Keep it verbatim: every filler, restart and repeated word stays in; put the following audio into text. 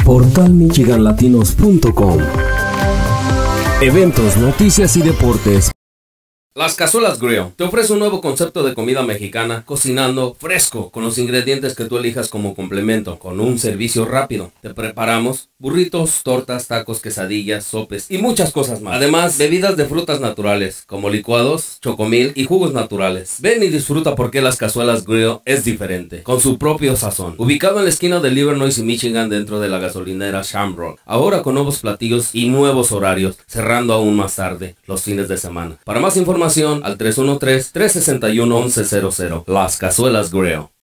portal michigan latinos punto com. Eventos, noticias y deportes. Las Cazuelas Grill te ofrece un nuevo concepto de comida mexicana, cocinando fresco, con los ingredientes que tú elijas como complemento, con un servicio rápido. Te preparamos burritos, tortas, tacos, quesadillas, sopes y muchas cosas más. Además, bebidas de frutas naturales, como licuados, chocomil y jugos naturales. Ven y disfruta porque Las Cazuelas Grill es diferente, con su propio sazón. Ubicado en la esquina de Livernois y Michigan, dentro de la gasolinera Shamrock. Ahora con nuevos platillos y nuevos horarios, cerrando aún más tarde, los fines de semana. Para más información, al tres uno tres, tres seis uno, once cero cero. Las Cazuelas Grill.